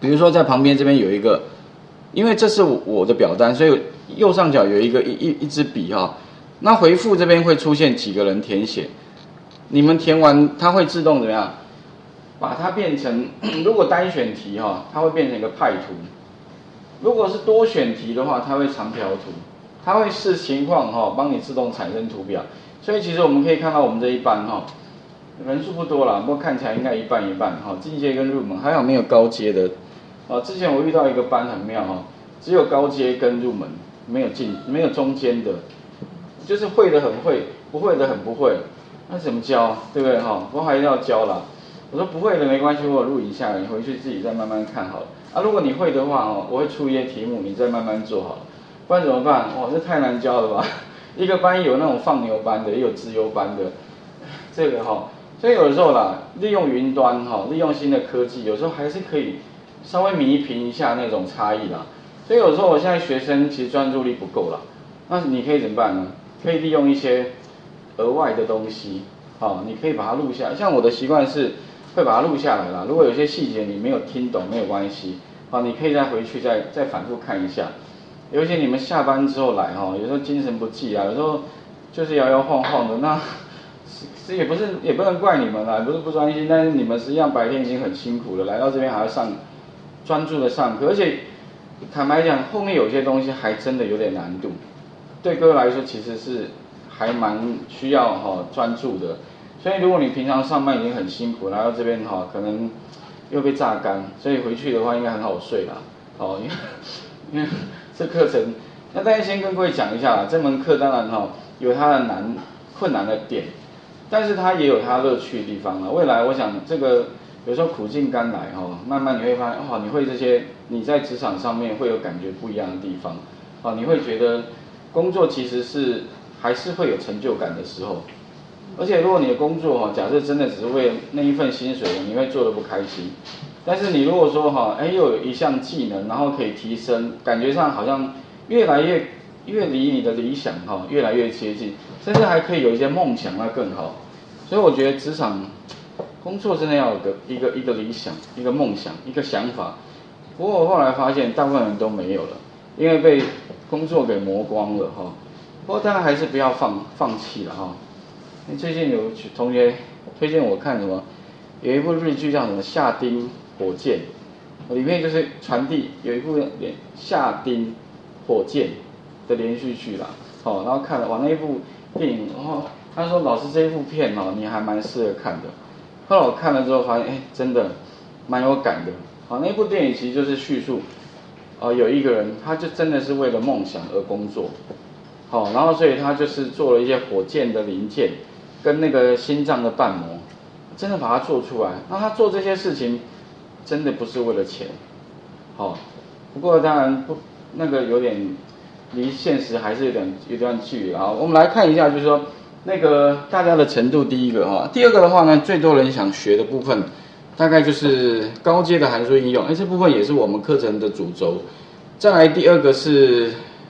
比如说在旁边这边有一个，因为这是我的表单，所以右上角有一支笔哈。那回复这边会出现几个人填写，你们填完它会自动怎么样？把它变成，如果单选题哈，它会变成一个派图；如果是多选题的话，它会长条图，它会视情况哈，帮你自动产生图表。所以其实我们可以看到我们这一班哈。人数不多啦，不过看起来应该一半一半哈，进阶跟入门，还好没有高阶的。之前我遇到一个班很妙哈，只有高阶跟入门，没有中间的，就是会的很会，不会的很不会，那怎么教，对不对哈？不过还是要教啦。我说不会的没关系，我有录影下来，你回去自己再慢慢看好了。如果你会的话哦，我会出一些题目，你再慢慢做好了。不然怎么办？哇，这太难教了吧？一个班有那种放牛班的，也有资优班的，这个哈。所以有的时候啦，利用云端哈，利用新的科技，有时候还是可以稍微弥平一下那种差异啦。所以有时候我现在学生其实专注力不够啦，那你可以怎么办呢？可以利用一些额外的东西，你可以把它录下来。像我的习惯是会把它录下来啦。如果有些细节你没有听懂，没有关系，你可以再回去再反复看一下。尤其你们下班之后来哈，有时候精神不济啊，有时候就是摇摇晃晃的那。也不能怪你们啦，不是不专心，但是你们实际上白天已经很辛苦了，来到这边还要专注的上课，而且坦白讲，后面有些东西还真的有点难度，对各位来说其实是还蛮需要专注的，所以如果你平常上班已经很辛苦，来到这边可能又被榨干，所以回去的话应该很好睡啦，因为这课程，那大家先跟各位讲一下啦，这门课当然有它的困难的点。但是它也有它乐趣的地方了。未来我想这个有时候苦尽甘来慢慢你会发现你会这些，你在职场上面会有感觉不一样的地方，你会觉得工作其实还是会有成就感的时候。而且如果你的工作假设真的只是为了那一份薪水，你会做得不开心。但是你如果说又有一项技能，然后可以提升，感觉上好像越来越离你的理想越来越接近，甚至还可以有一些梦想，那更好。所以我觉得职场工作真的要有一个理想，一个梦想，一个想法。不过我后来发现大部分人都没有了，因为被工作给磨光了不过当然还是不要放弃了最近有同学推荐我看什么，有一部日剧叫什么《夏丁火箭》，里面就是传递有一部夏丁火箭的连续剧啦，然后看了那一部电影，他说老师这一部片你还蛮适合看的。后来我看了之后发现，真的蛮有感的。那一部电影其实就是叙述，有一个人他就真的是为了梦想而工作，然后所以他就是做了一些火箭的零件跟那个心脏的瓣膜，真的把它做出来。那他做这些事情真的不是为了钱，不过当然不那个有点离现实还是有段距离啊。我们来看一下，就是说那个大家的程度，第一个第二个的话呢，最多人想学的部分，大概就是高阶的函数应用，这部分也是我们课程的主轴。再来第二个是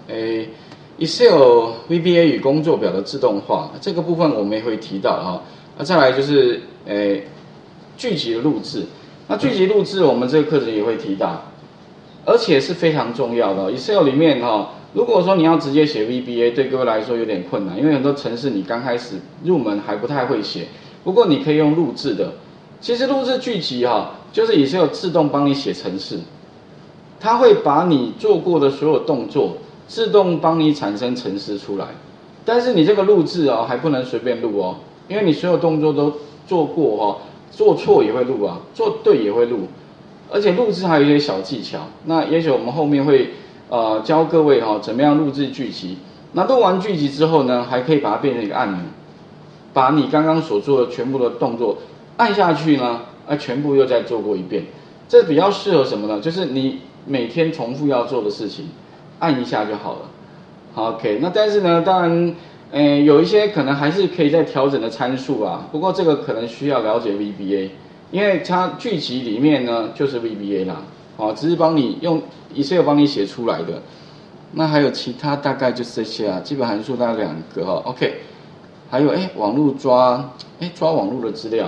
Excel VBA 与工作表的自动化，这个部分我们也会提到再来就是剧集的录制，那剧集录制我们这个课程也会提到，而且是非常重要的。Excel 里面如果说你要直接写 VBA， 对各位来说有点困难，因为很多程式你刚开始入门还不太会写。不过你可以用录制的，其实录制剧集就是 Excel 自动帮你写程式，它会把你做过的所有动作自动帮你产生程式出来。但是你这个录制还不能随便录因为你所有动作都做过做错也会录做对也会录，而且录制还有一些小技巧。那也许我们后面会教各位怎么样录制剧集。那录完剧集之后呢，还可以把它变成一个按钮，把你刚刚所做的全部的动作按下去呢，全部又再做过一遍。这比较适合什么呢？就是你每天重复要做的事情，按一下就好了。好 ，OK。那但是呢，当然，有一些可能还是可以再调整的参数啊。不过这个可能需要了解 VBA， 因为它剧集里面呢就是 VBA 啦。只是帮你用 Excel 帮你写出来的。那还有其他大概就是这些基本函数大概2个OK。还有网络抓网络的资料，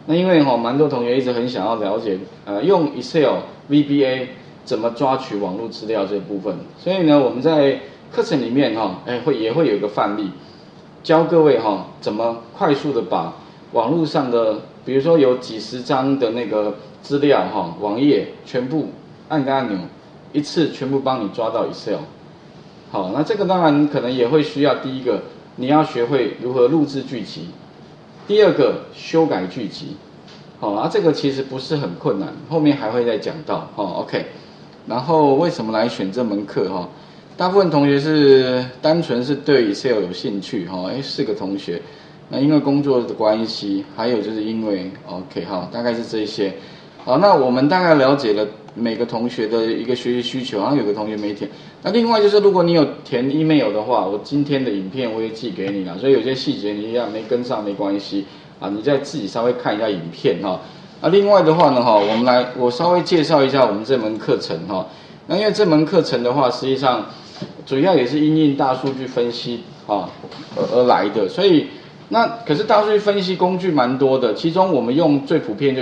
那因为蛮多同学一直很想要了解，用 Excel VBA 怎么抓取网络资料这部分，所以呢，我们在课程里面也会有一个范例，教各位怎么快速的把网络上的，比如说有几十张的那个资料网页全部按个按钮，一次全部帮你抓到 Excel。好，那这个当然可能也会需要第一个，你要学会如何录制剧集。第二个，修改剧集，这个其实不是很困难，后面还会再讲到，OK。然后为什么来选这门课大部分同学是单纯是对 Excel 有兴趣4个同学，那因为工作的关系，还有就是因为 OK 大概是这些。好，那我们大概了解了每个同学的一个学习需求，然后有个同学没填。那另外就是，如果你有填 email 的话，我今天的影片我也寄给你了，所以有些细节你一样没跟上没关系你再自己稍微看一下影片那另外的话呢我稍微介绍一下我们这门课程那因为这门课程的话，实际上主要也是因应大数据分析而来的，所以可是大数据分析工具蛮多的，其中我们用最普遍就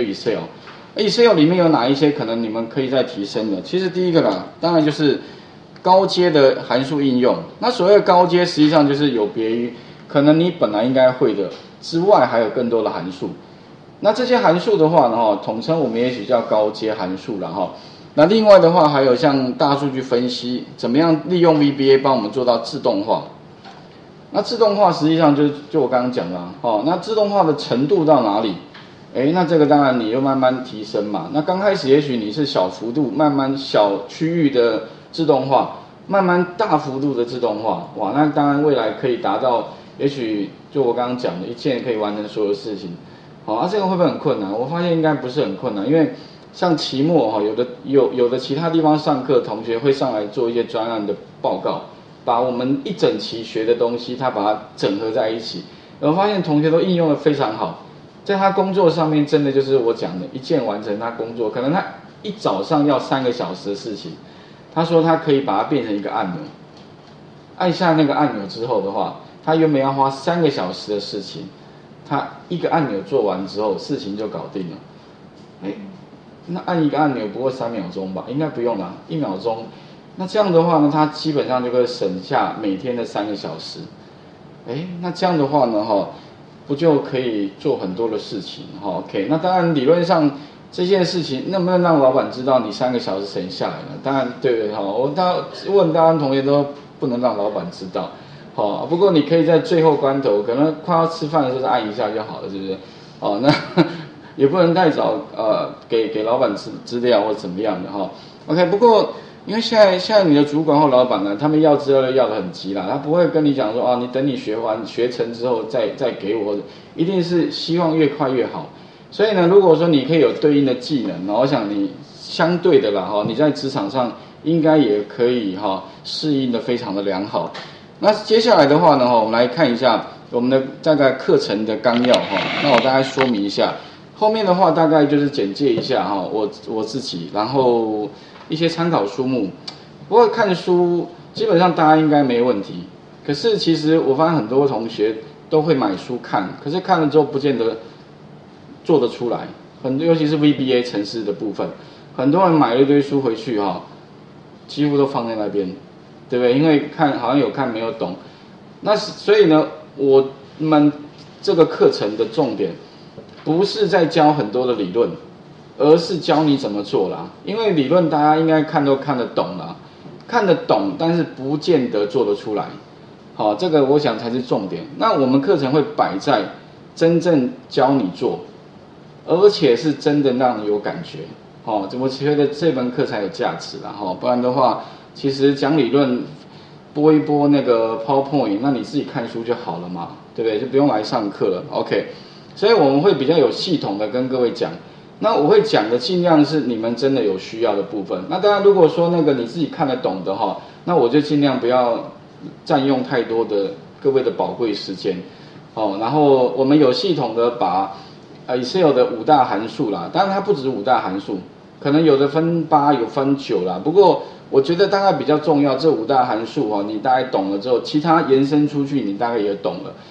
Excel 里面有哪一些可能你们可以再提升的？其实第一个啦，当然就是高阶的函数应用。那所谓的高阶，实际上就是有别于可能你本来应该会的之外，还有更多的函数。那这些函数的话呢，统称我们也许叫高阶函数了那另外的话，还有像大数据分析，怎么样利用 VBA 帮我们做到自动化？那自动化实际上就我刚刚讲了那自动化的程度到哪里？那这个当然你就慢慢提升嘛。那刚开始也许你是小幅度、慢慢小区域的自动化，慢慢大幅度的自动化，哇，那当然未来可以达到，也许就我刚刚讲的，一键可以完成所有事情。这个会不会很困难？我发现应该不是很困难，因为像期末有的其他地方上课，同学会上来做一些专案的报告，把我们一整期学的东西，他把它整合在一起，我发现同学都应用得非常好。在他工作上面，真的就是我讲的，一键完成他工作。可能他一早上要3个小时的事情，他说他可以把它变成一个按钮，按下那个按钮之后的话，他原本要花3个小时的事情，他一个按钮做完之后，事情就搞定了。那按一个按钮不过3秒钟吧？应该不用啦，1秒钟。那这样的话呢，他基本上就可以省下每天的3个小时。那这样的话呢，不就可以做很多的事情？OK， 那当然理论上这件事情能不能让老板知道你3个小时省下来呢？当然对我问大家同学都不能让老板知道。不过你可以在最后关头，可能快要吃饭的时候按一下就好了，是不是？那也不能太早给老板资料或怎么样的OK， 不过因为现在你的主管或老板呢，他们要资料要得很急啦，他不会跟你讲说你等你学成之后再给我，一定是希望越快越好。所以呢，如果说你可以有对应的技能，我想你相对的啦你在职场上应该也可以适应的非常的良好。那接下来的话呢我们来看一下我们的大概课程的纲要那我大概说明一下，后面的话大概就是简介一下我自己，然后一些参考书目。不过看书基本上大家应该没问题，可是其实我发现很多同学都会买书看，可是看了之后不见得做得出来，尤其是 VBA 程式的部分，很多人买了一堆书回去几乎都放在那边，对不对？因为好像有看没有懂。那所以呢，我们这个课程的重点不是在教很多的理论，而是教你怎么做啦。因为理论大家应该都看得懂啦，看得懂，但是不见得做得出来。这个我想才是重点。那我们课程会摆在真正教你做，而且是真的让你有感觉。我觉得这门课才有价值啦。不然的话，其实讲理论播一播那个 PowerPoint， 那你自己看书就好了嘛，对不对？就不用来上课了。OK， 所以我们会比较有系统的跟各位讲。那我会讲的尽量是你们真的有需要的部分。那当然，如果说那个你自己看得懂的那我就尽量不要占用太多的各位的宝贵时间。然后我们有系统的把Excel 的5大函数啦，当然它不止5大函数，可能有的分8，有分9啦。不过我觉得大概比较重要，这5大函数你大概懂了之后，其他延伸出去你大概也懂了。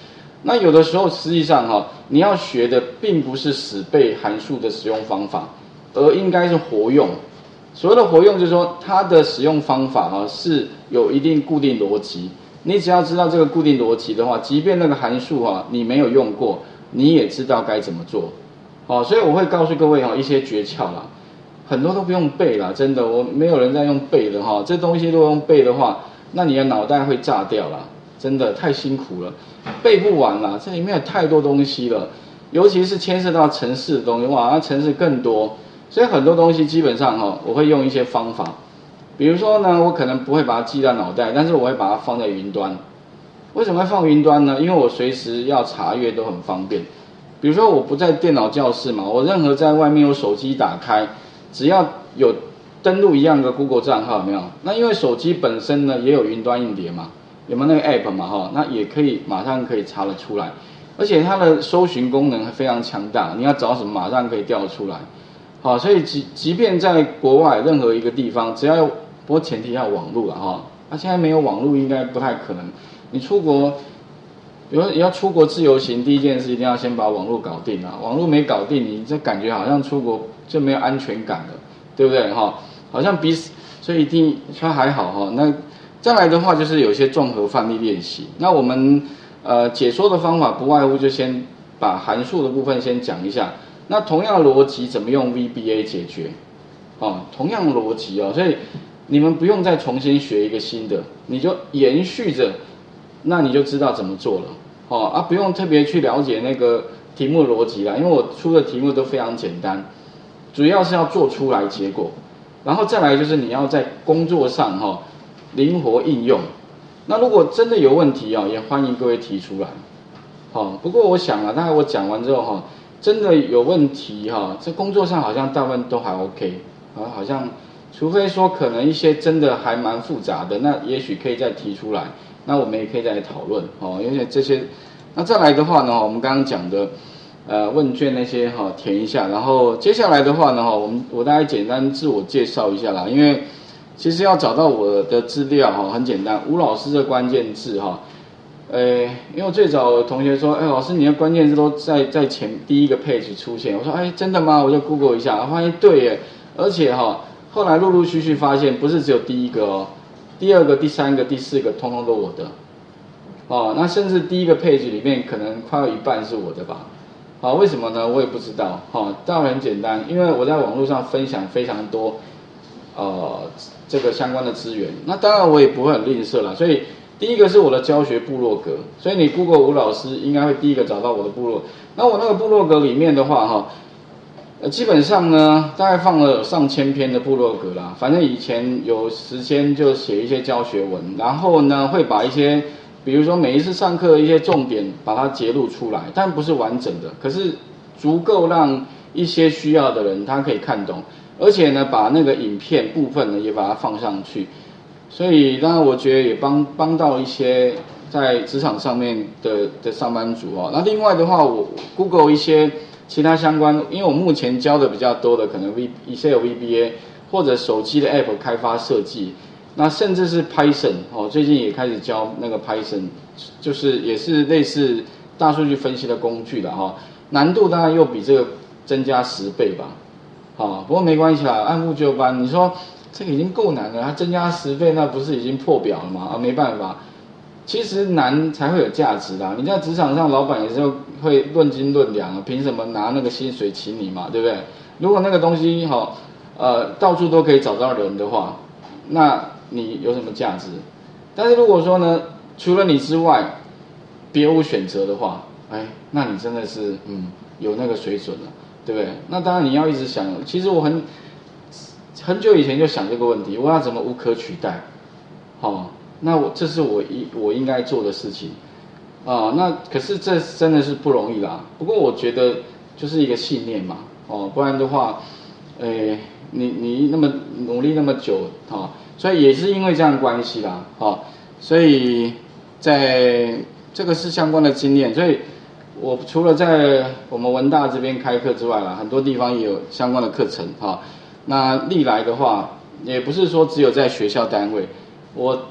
那有的时候实际上哈，你要学的并不是死背函数的使用方法，而应该是活用。所谓的活用，就是说它的使用方法哈是有一定固定逻辑。你只要知道这个固定逻辑的话，即便那个函数哈你没有用过，你也知道该怎么做。好，所以我会告诉各位哈一些诀窍啦，很多都不用背啦，真的，我没有人在用背的哈。这东西如果用背的话，那你的脑袋会炸掉啦，真的太辛苦了，背不完啦，这里面有太多东西了，尤其是牵涉到程式的东西，哇，那程式更多。所以很多东西基本上哈，我会用一些方法，比如说呢，我可能不会把它记在脑袋，但是我会把它放在云端。为什么会放云端呢？因为我随时要查阅都很方便。比如说我不在电脑教室嘛，我任何在外面有手机打开，只要有登录一样的 Google 账号，有没有？那因为手机本身呢也有云端硬碟嘛，有没有那个 App 嘛哈？那也可以马上可以查得出来，而且它的搜寻功能非常强大，你要找什么马上可以调出来。好，所以即便在国外任何一个地方，只要有，不过前提要有网络了哈。那现在没有网络应该不太可能。你出国，比如要出国自由行，第一件事一定要先把网络搞定啊。网络没搞定，你这感觉好像出国就没有安全感了，对不对哈？好像所以一定它还好哈。那再来的话就是有些综合范例练习。那我们解说的方法不外乎就先把函数的部分先讲一下。那同样的逻辑怎么用 VBA 解决？同样的逻辑所以你们不用再重新学一个新的，你就延续着，那你就知道怎么做了。不用特别去了解那个题目的逻辑啦，因为我出的题目都非常简单，主要是要做出来结果，然后再来就是你要在工作上灵活应用。那如果真的有问题也欢迎各位提出来。不过我想大概我讲完之后真的有问题在工作上好像大部分都还 OK 好像除非说可能一些真的还蛮复杂的，那也许可以再提出来，那我们也可以再讨论因为这些。那再来的话呢，我们刚刚讲的问卷那些填一下，然后接下来的话呢我大概简单自我介绍一下啦，因为其实要找到我的资料很简单，吴老师的关键字因为我最早有同学说，老师你的关键字都在前第一个 page 出现，我说真的吗？我就 Google 一下，发现对耶，而且后来陆陆续续发现不是只有第一个第二个、第三个、第四个通通都我的，那甚至第一个 page 里面可能快要一半是我的吧，为什么呢？我也不知道，当然很简单，因为我在网络上分享非常多这个相关的资源，那当然我也不会很吝啬啦，所以第一个是我的教学部落格，所以你 Google 吴老师应该会第一个找到我的部落。那我那个部落格里面的话基本上呢大概放了上千篇的部落格啦，反正以前有时间就写一些教学文，然后呢会把一些比如说每一次上课的一些重点把它截录出来，但不是完整的，可是足够让一些需要的人他可以看懂，而且呢把那个影片部分呢也把它放上去。所以当然我觉得也帮到一些在职场上面的上班族那另外的话我 Google 一些其他相关，因为我目前教的比较多的可能 Excel VBA 或者手机的 App 开发设计，那甚至是 Python 最近也开始教那个 Python， 就是也是类似大数据分析的工具的难度当然又比这个增加10倍吧。不过没关系啦，按部就班。你说这个已经够难了，它增加10倍，那不是已经破表了吗？没办法，其实难才会有价值啦。你在职场上，老板也是会论斤论两凭什么拿那个薪水请你嘛，对不对？如果那个东西到处都可以找到人的话，那你有什么价值？但是如果说呢，除了你之外，别无选择的话，那你真的是有那个水准了，对不对？那当然你要一直想，其实我很久以前就想这个问题，我要怎么无可取代？那这是我应该做的事情那可是这真的是不容易啦。不过我觉得就是一个信念嘛不然的话，你那么努力那么久所以也是因为这样的关系啦所以在这个是相关的经验，所以我除了在我们文大这边开课之外啦，很多地方也有相关的课程那历来的话，也不是说只有在学校单位，我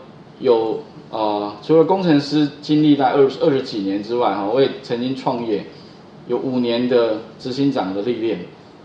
有除了工程师经历在二十几年之外，我也曾经创业，有5年的执行长的历练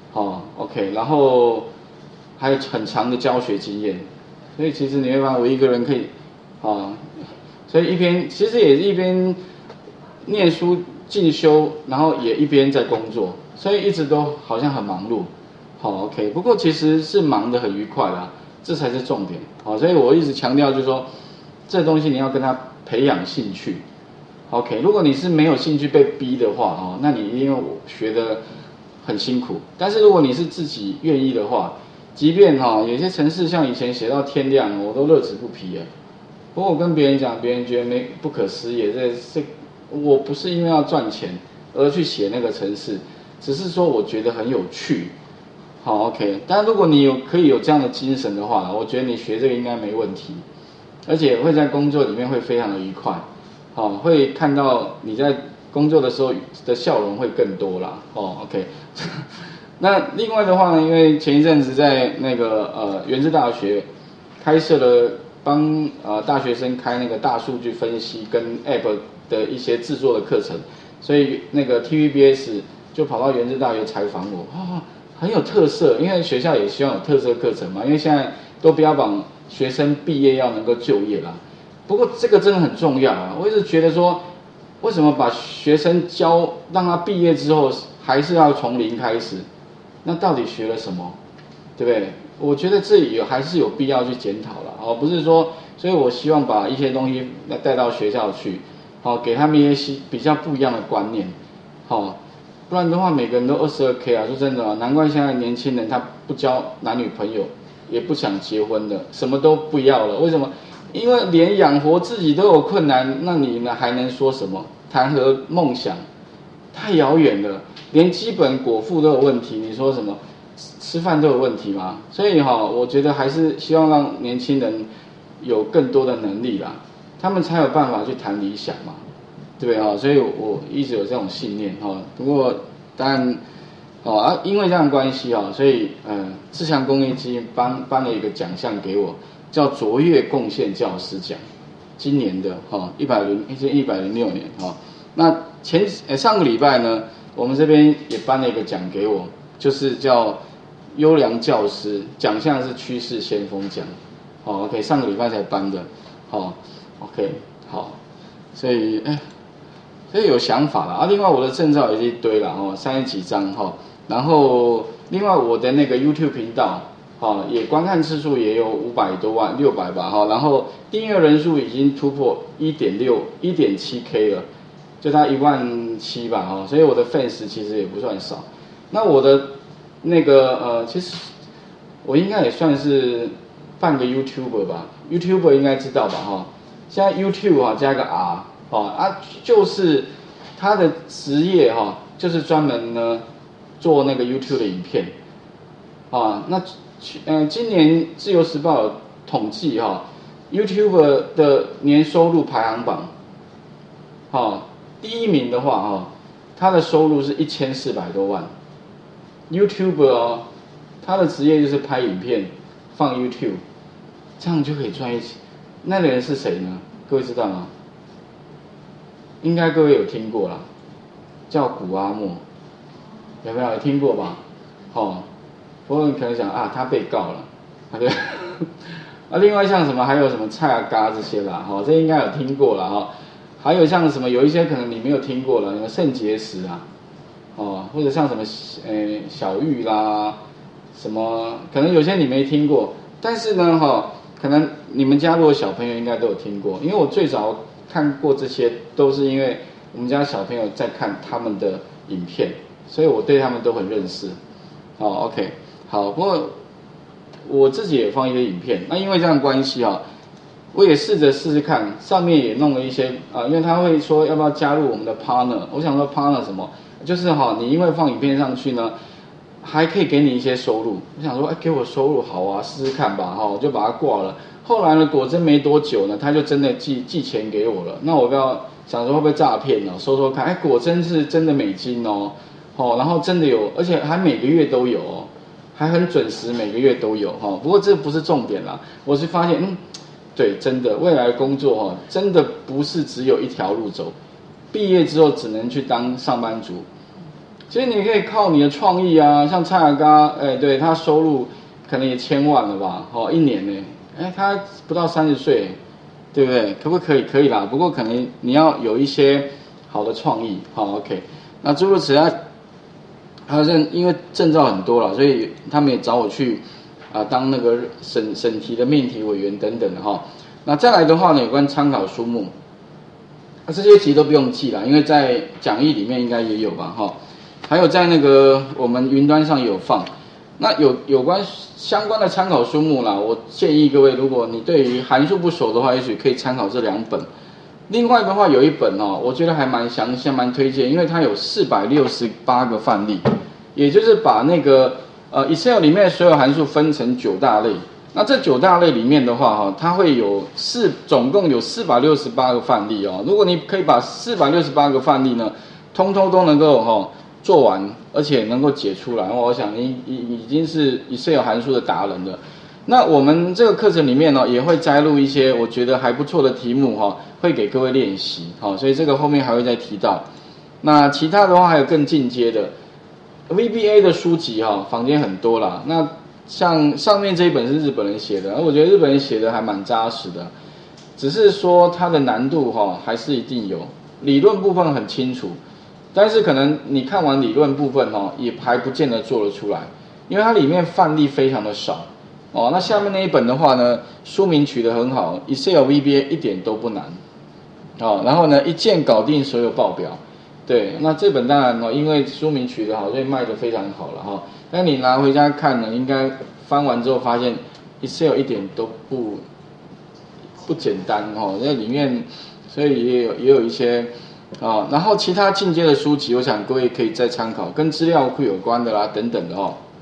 ，OK， 然后还有很长的教学经验，所以其实你会发现我一个人可以所以其实也是一边念书进修，然后也一边在工作，所以一直都好像很忙碌，OK， 不过其实是忙得很愉快啦，这才是重点，所以我一直强调就是说，这东西你要跟他培养兴趣 ，OK， 如果你是没有兴趣被逼的话，那你一定学得很辛苦，但是如果你是自己愿意的话，即便有些程式像以前写到天亮，我都乐此不疲。不过我跟别人讲，别人觉得不可思议，我不是因为要赚钱而去写那个程式，只是说我觉得很有趣。OK， 但如果你可以有这样的精神的话，我觉得你学这个应该没问题，而且会在工作里面会非常的愉快，会看到你在工作的时候的笑容会更多啦。OK。那另外的话呢，因为前一阵子在那个原治大学开设了帮大学生开那个大数据分析跟 App 的一些制作的课程，所以那个 TVBS 就跑到原治大学采访我，很有特色，因为学校也希望有特色课程嘛，因为现在都标榜学生毕业要能够就业啦。不过这个真的很重要啊，我一直觉得说，为什么把学生让他毕业之后还是要从零开始？那到底学了什么，对不对？我觉得这还是有必要去检讨了，不是说，所以我希望把一些东西带到学校去，给他们一些比较不一样的观念，不然的话每个人都22K 啊，说真的难怪现在年轻人他不交男女朋友，也不想结婚的，什么都不要了，为什么？因为连养活自己都有困难，那你呢还能说什么？谈何梦想？太遥远了。连基本果腹都有问题，你说什么吃饭都有问题吗？所以我觉得还是希望让年轻人有更多的能力啦，他们才有办法去谈理想嘛，对不对所以我一直有这种信念不过当然因为这样的关系所以自强公益基金颁了一个奖项给我，叫卓越贡献教师奖，今年的106年那上个礼拜呢，我们这边也颁了一个奖给我，就是叫优良教师奖项，是趋势先锋奖，OK， 上个礼拜才颁的，OK， 好，所以有想法了另外我的证照也是一堆了30几张然后另外我的那个 YouTube 频道也观看次数也有500多万600吧然后订阅人数已经突破 1.7K 了，就大概17000吧所以我的 fans 其实也不算少。那我的那个其实我应该也算是半个 YouTuber 吧，YouTuber 应该知道吧现在 YouTube 加个 R 就是他的职业就是专门呢做那个 YouTube 的影片那今年自由时报有统计YouTuber 的年收入排行榜第一名的话他的收入是1400多万。YouTuber 他的职业就是拍影片放 YouTube， 这样就可以赚一起。那个人是谁呢？各位知道吗？应该各位有听过啦，叫谷阿莫，有没有听过吧？不过你可能想他被告了，对。另外像什么还有什么蔡阿嘎这些啦，这应该有听过啦还有像什么有一些可能你没有听过了，什么肾结石或者像什么小玉啦，什么可能有些你没听过，但是呢可能你们家如果小朋友应该都有听过，因为我最早看过这些都是因为我们家小朋友在看他们的影片，所以我对他们都很认识。OK， 好，不过我自己也放一些影片，那因为这样的关系我也试试看，上面也弄了一些因为他会说要不要加入我们的 partner， 我想说 partner 什么，就是你因为放影片上去呢，还可以给你一些收入。我想说给我收入好啊，试试看吧我就把它挂了。后来呢，果真没多久呢，他就真的寄钱给我了。那我不要想说会不会诈骗收看，果真是真的美金然后真的有，而且还每个月都有还很准时，每个月都有不过这不是重点啦，我是发现对，真的未来工作哈，真的不是只有一条路走，毕业之后只能去当上班族。其实你可以靠你的创意啊，像蔡雅嘎，对他收入可能也1000万了吧，一年呢，他不到30岁，对不对？可不可以？可以啦，不过可能你要有一些好的创意，好 ，OK。那诸如此类，还有因为证照很多了，所以他们也找我去当那个审题的命题委员等等的哈。那再来的话呢，有关参考书目，这些其实都不用记啦，因为在讲义里面应该也有吧哈。还有在那个我们云端上也有放，那有关相关的参考书目啦，我建议各位，如果你对于函数不熟的话，也许可以参考这2本。另外的话，有一本我觉得还蛮详细、蛮推荐，因为它有468个范例，也就是把那个Excel 里面所有函数分成9大类。那这9大类里面的话它会有总共有468个范例哦。如果你可以把468个范例呢，通通都能够做完，而且能够解出来，我想你已经是 Excel 函数的达人了。那我们这个课程里面也会摘录一些我觉得还不错的题目会给各位练习，所以这个后面还会再提到。那其他的话还有更进阶的 VBA 的书籍坊间很多啦。那像上面这一本是日本人写的，我觉得日本人写的还蛮扎实的，只是说它的难度还是一定有，理论部分很清楚，但是可能你看完理论部分也还不见得做得出来，因为它里面范例非常的少。那下面那一本的话呢，书名取得很好 ，Excel VBA 一点都不难，然后呢一键搞定所有报表，对，那这本当然因为书名取得好，所以卖得非常好了但你拿回家看呢，应该翻完之后发现 Excel 一点都不简单那里面，所以也有一些然后其他进阶的书籍，我想各位可以再参考，跟资料库有关的啦等等的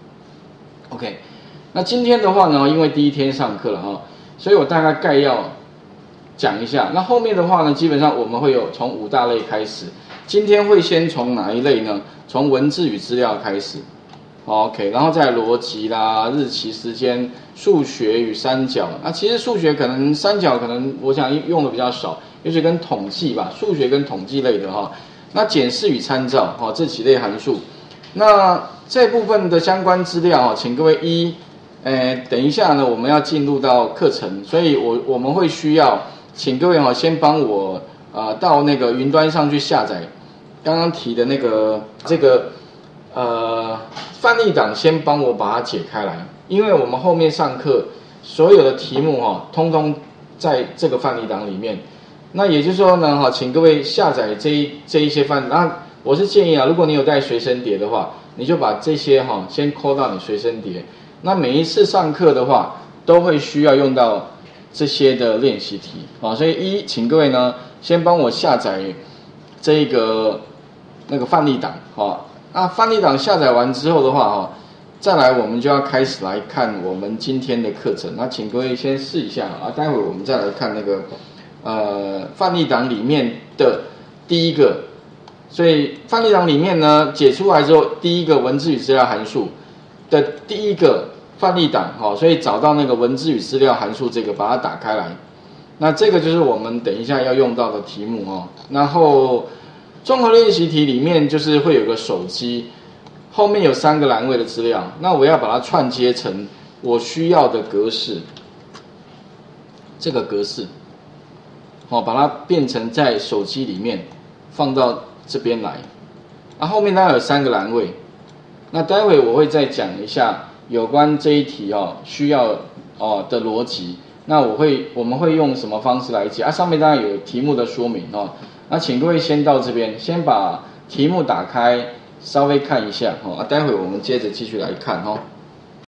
OK。那今天的话呢，因为第一天上课了所以我大概要讲一下。那后面的话呢，基本上我们会有从5大类开始。今天会先从哪一类呢？从文字与资料开始，OK， 然后再逻辑啦、日期、时间、数学与三角。那其实数学可能三角可能我想用的比较少，也许跟统计吧，数学跟统计类的那检视与参照这几类函数。那这部分的相关资料请各位等一下呢，我们要进入到课程，所以我们会需要请各位先帮我到那个云端上去下载刚刚提的那个这个范例档，先帮我把它解开来，因为我们后面上课所有的题目通通在这个范例档里面。那也就是说呢请各位下载这一些范例。那我是建议如果你有带随身碟的话，你就把这些先扣到你随身碟。那每一次上课的话，都会需要用到这些的练习题所以请各位呢先帮我下载这个那个范例档那范例档下载完之后的话再来我们就要开始来看我们今天的课程。那请各位先试一下待会我们再来看那个范例档里面的第一个。所以范例档里面呢解出来之后，第一个文字与资料函数的第一个范例档所以找到那个文字与资料函数这个，把它打开来。那这个就是我们等一下要用到的题目然后综合练习题里面就是会有个手机，后面有3个栏位的资料，那我要把它串接成我需要的格式，这个格式把它变成在手机里面放到这边来。后面当然有3个栏位。那待会我会再讲一下有关这一题需要的逻辑。那我们会用什么方式来解上面当然有题目的说明那请各位先到这边，先把题目打开，稍微看一下待会我们接着继续来看